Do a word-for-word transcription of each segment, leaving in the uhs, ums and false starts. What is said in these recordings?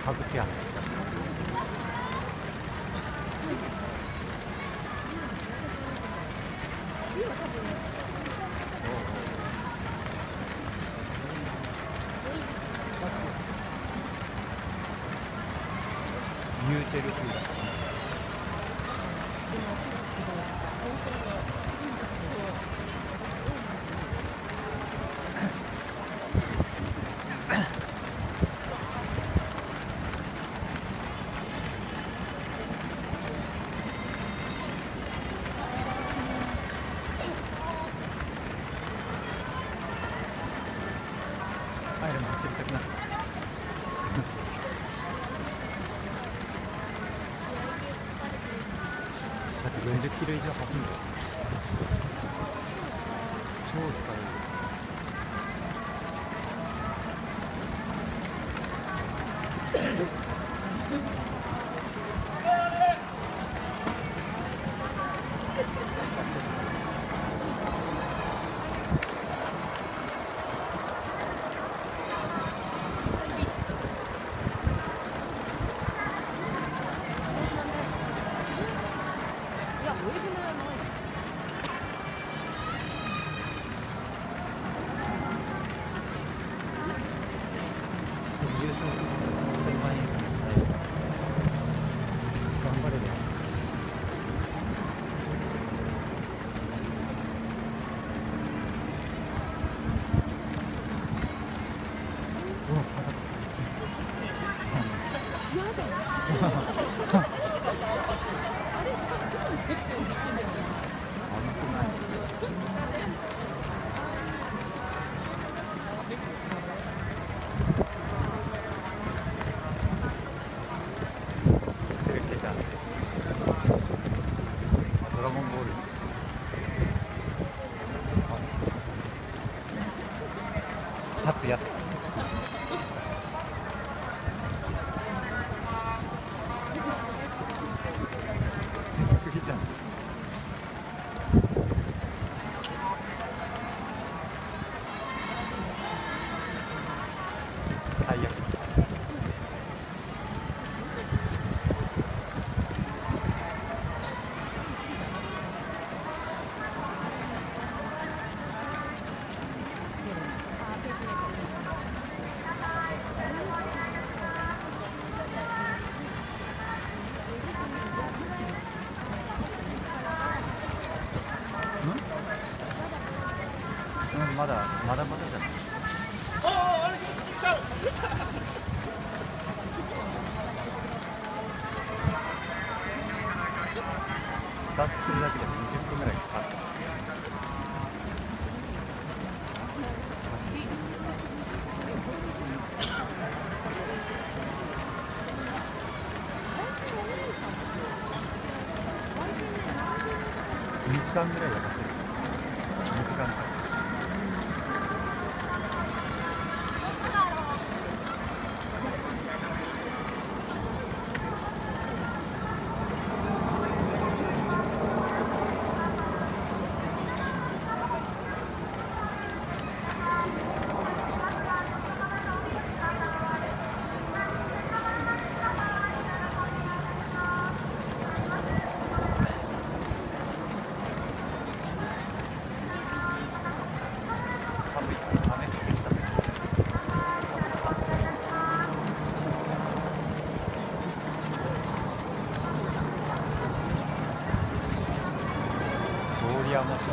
歌舞伎や。ミューチェルフード。あれも走りたくなった。だってよんじゅっキロ以上走るんだよ。超疲れる。優勝するのごまん円頑張れるよ。うわ、ドラゴンボール立つやつ。クギちゃん。最悪。うん、まだまだまだじゃない。スタートするだけでにじゅっぷんぐらいかかる。にじかんぐらいは走る。にじかんか。通り山市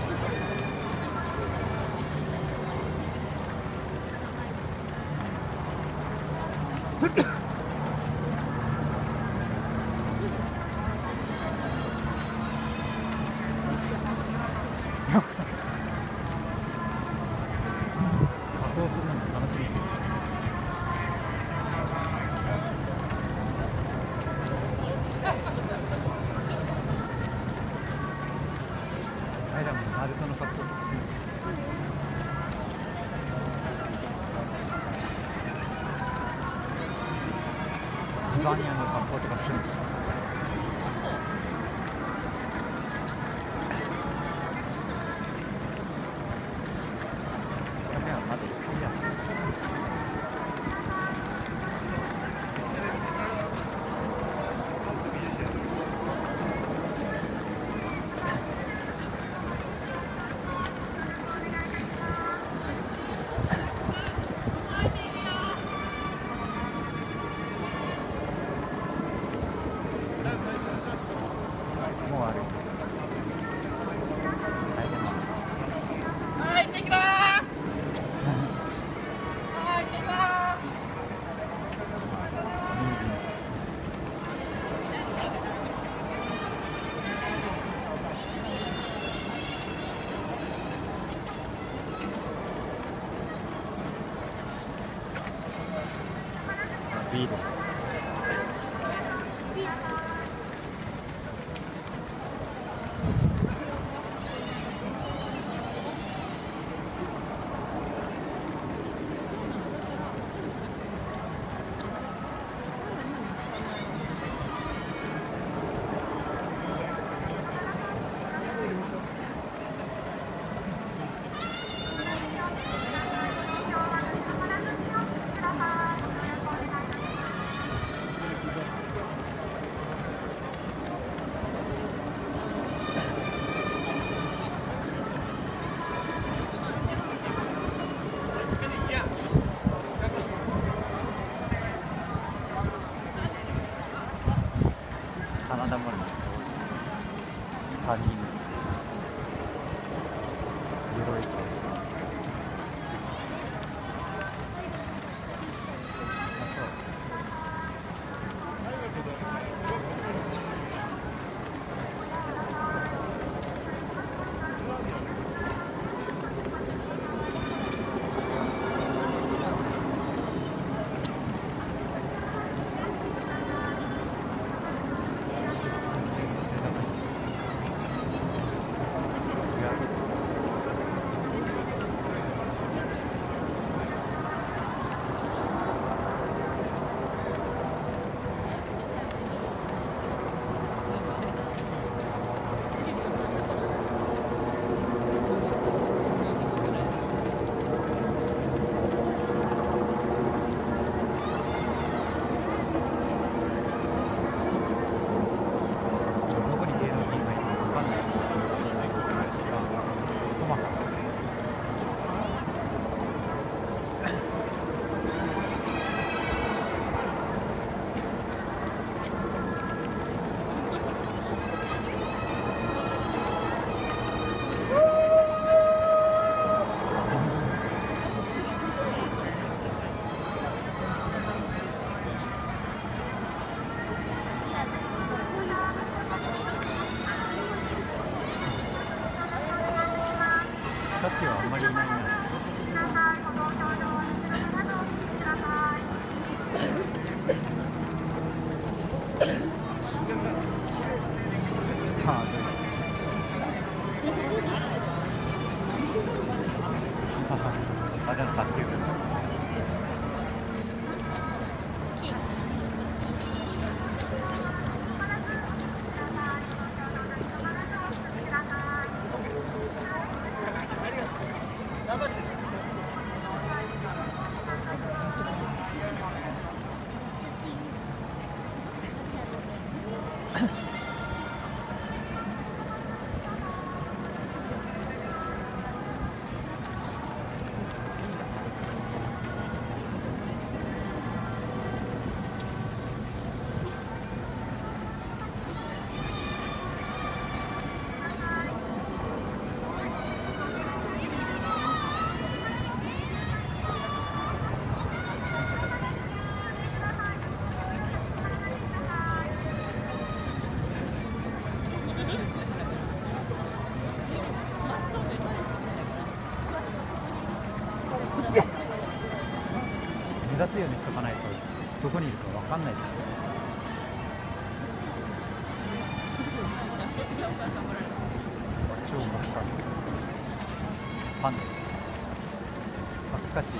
仮装するのも楽しみですよ。アイラもナルトの格好。ジバニアの格好とかするんですか。まだいいや。 真田丸のさんにん鎧駅日立はあんまりいないな。ああ、じゃあ卓球部。目立つようにしとかないとどこにいるか分かんないですよ。超真っ赤。パンダ。パピカチ。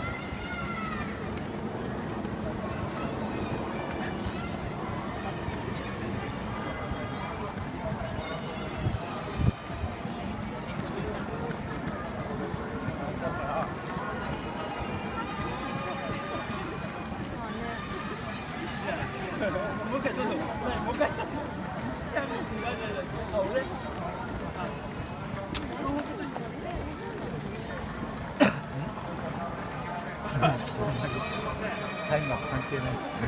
もう一回ちょっと、もう一回ちょっと。あ、俺。 タイマー関係ない。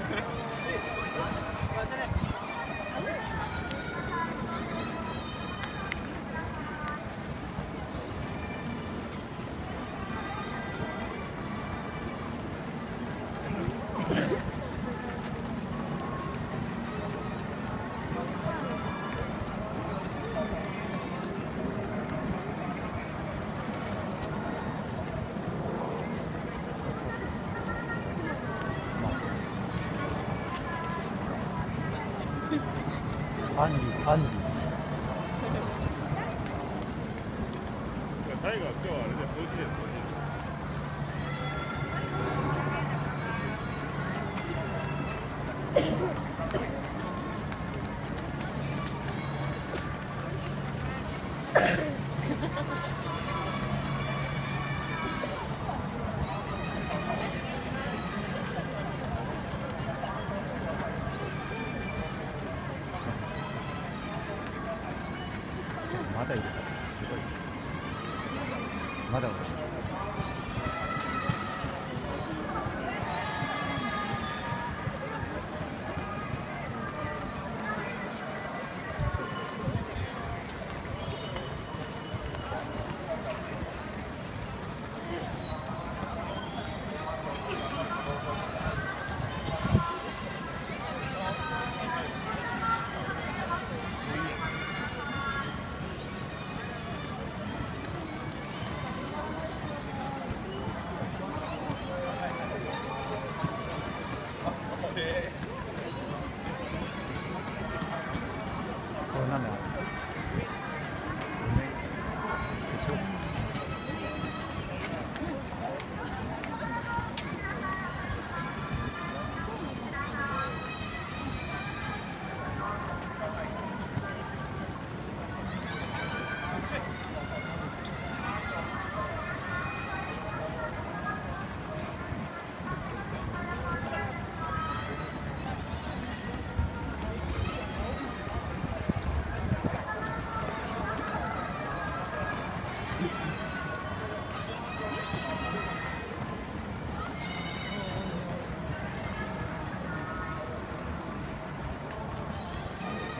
アンディ、アンディ。 タイガー、今日はあれで数字です。 まだいるからすごいです。まだ俺斜めある